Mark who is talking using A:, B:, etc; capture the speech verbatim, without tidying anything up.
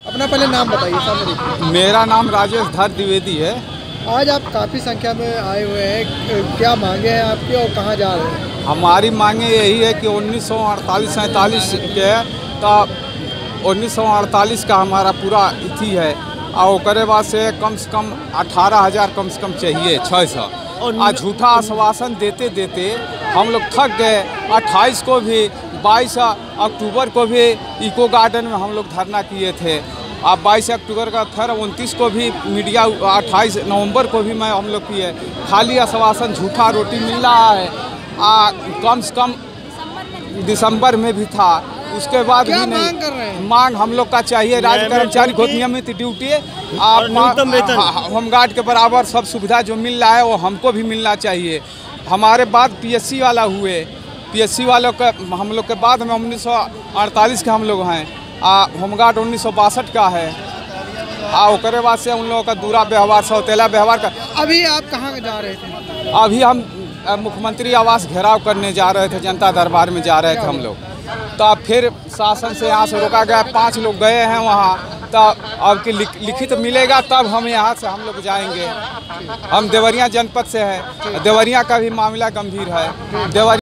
A: अपना पहले नाम बताइए सामने।
B: मेरा नाम राजेश धर द्विवेदी है।
A: आज आप काफ़ी संख्या में आए हुए हैं, क्या मांगे हैं आपकी और कहाँ जा रहे हैं?
B: हमारी मांगे यही है कि उन्नीस सौ अड़तालीस सैंतालीस के का उन्नीस सौ अड़तालीस का हमारा पूरा इथी है और ओकरे बाद से कम से कम अठारह हज़ार कम से कम चाहिए छः सौ और झूठा आश्वासन देते देते हम लोग थक गए। अट्ठाईस को भी बाईस अक्टूबर को भी इको गार्डन में हम लोग धरना किए थे। अब बाईस अक्टूबर का फिर उनतीस को भी मीडिया, अट्ठाईस नवंबर को भी मैं हम लोग किए। खाली आश्वासन झूठा रोटी मिल रहा है। आ, कम से कम दिसंबर में भी था, उसके बाद भी नहीं।
A: मांग कर रहे हैं?
B: मांग हम लोग का चाहिए राज्य कर्मचारी को नियमित ड्यूटी, होमगार्ड के बराबर सब सुविधा जो मिल रहा है वो हमको भी मिलना चाहिए। हमारे बाद पीएससी वाला हुए, पीएससी वालों का हम लोग के बाद में उन्नीस सौ अड़तालीस के हम लोग हैं। होमगार्ड उन्नीस सौ बासठ का है। आ ओकरे बाद से उन लोगों का दूरा व्यवहार, सौतेला व्यवहार का।
A: अभी आप कहाँ जा रहे थे?
B: अभी हम मुख्यमंत्री आवास घेराव करने जा रहे थे, जनता दरबार में जा रहे थे हम लोग। तो फिर शासन से यहाँ से रोका गया, पांच लोग गए हैं वहाँ। तब अब कि लिखित तो मिलेगा तब हम यहाँ से हम लोग जाएंगे। हम देवरिया जनपद से हैं, देवरिया का भी मामला गंभीर है। देवरिया